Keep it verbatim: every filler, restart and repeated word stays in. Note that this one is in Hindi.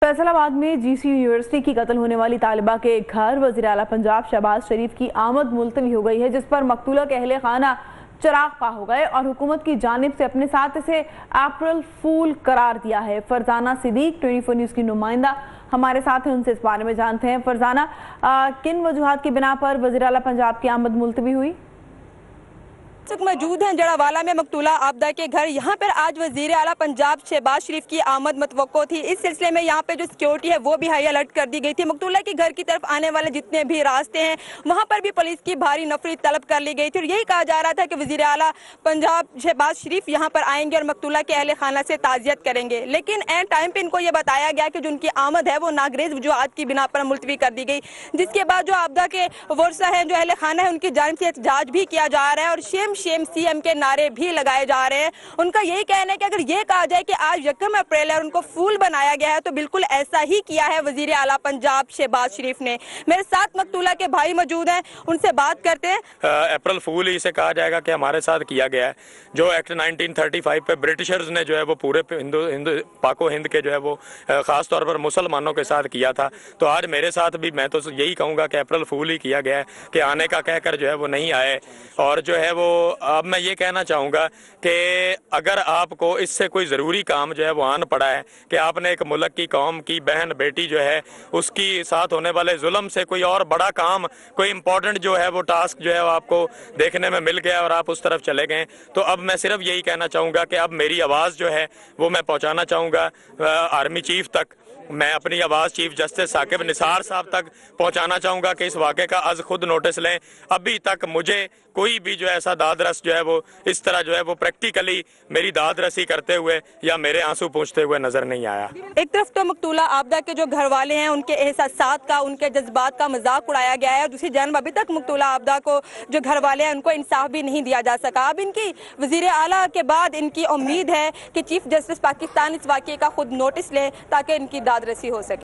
फैसलाबाद में जीसी यूनिवर्सिटी की कत्ल होने वाली तालिबा के घर वज़ीर आला पंजाब शहबाज शरीफ की आमद मुलतवी हो गई है, जिस पर मकतूला के अहले खाना चिराग पा हो गए और हुकूमत की जानिब से अपने साथ इसे अप्रैल फूल करार दिया है। Farzana Siddiq twenty four news की नुमाइंदा हमारे साथ हैं, उनसे इस बारे में जानते हैं। फरजाना, किन वजूहात की बिना पर वज़ीर आला पंजाब की आमद मुलतवी हुई? मौजूद हैं जड़ावाला में मकतूला आबदा के घर। यहाँ पर आज वजीर आला पंजाब शहबाज शरीफ की आमद मतवक्को थी। इस सिलसिले में यहाँ पे जो सिक्योरिटी है वो भी हाई अलर्ट कर दी गई थी। मकतूला के घर की तरफ आने वाले जितने भी रास्ते हैं वहाँ पर भी पुलिस की भारी नफरी तलब कर ली गई थी और यही कहा जा रहा था कि वजीर आला पंजाब शहबाज शरीफ यहाँ पर आएंगे और मकतूला के अहले खाना से ताज़ियत करेंगे, लेकिन एंड टाइम पे इनको ये बताया गया कि जो उनकी आमद है वो नागरेज वजूहात की बिना पर मुलतवी कर दी गई, जिसके बाद जो आबदा के वर्सा है, जो अहले खाना है, उनकी जानिब से एहतजाज भी किया जा रहा है और शेम शेम सीएम के नारे भी लगाए जा रहे हैं। उनका यही कहना है कि अगर ये कहा जाए कि आज यकम अप्रैल है और उनको फूल बनाया गया है तो बिल्कुल ऐसा ही किया है वजीर आला पंजाब शहबाज शरीफ ने। मेरे साथ मकतूला के भाई मौजूद हैं, उनसे बात करते हैं। अप्रैल फूल इसे कहा जाएगा कि हमारे साथ किया गया है। जो एक्ट नाइनटीन थर्टी फाइव पे ब्रिटिशर्स ने जो है वो पूरे हिंदू हिंदू पाको हिंद के जो है वो खास तौर पर मुसलमानों के साथ किया था, तो आज मेरे साथ भी मैं तो यही कहूँगा कि अप्रैल फूल ही किया गया है कि आने का कहकर जो है वो नहीं आए। और जो है वो अब मैं ये कहना चाहूँगा कि अगर आपको इससे कोई ज़रूरी काम जो है वो आन पड़ा है कि आपने एक मुल्क की कौम की बहन बेटी जो है उसकी साथ होने वाले जुल्म से कोई और बड़ा काम, कोई इंपॉर्टेंट जो है वो टास्क जो है वो आपको देखने में मिल गया और आप उस तरफ चले गए, तो अब मैं सिर्फ यही कहना चाहूँगा कि अब मेरी आवाज़ जो है वो मैं पहुँचाना चाहूँगा आर्मी चीफ तक। मैं अपनी आवाज़ चीफ जस्टिस साकिब निसार साहब तक पहुंचाना चाहूँगा कि इस वाक़े का आज खुद नोटिस लें। अभी तक मुझे कोई भी जो ऐसा दादरस जो है वो इस तरह जो है वो प्रैक्टिकली मेरी दादरसी करते हुए या मेरे आंसू पूछते हुए नजर नहीं आया। एक तरफ तो मकतूला आबदा के जो घर वाले हैं उनके एहसासात का, उनके जज्बात का मजाक उड़ाया गया है, दूसरी जानब अभी तक मकतूला आबदा को जो घर वाले हैं उनको इंसाफ भी नहीं दिया जा सका। अब इनकी वजीर आला के बाद इनकी उम्मीद है कि चीफ जस्टिस पाकिस्तान इस वाक़े का खुद नोटिस ले ताकि इनकी दादरसी हो सके।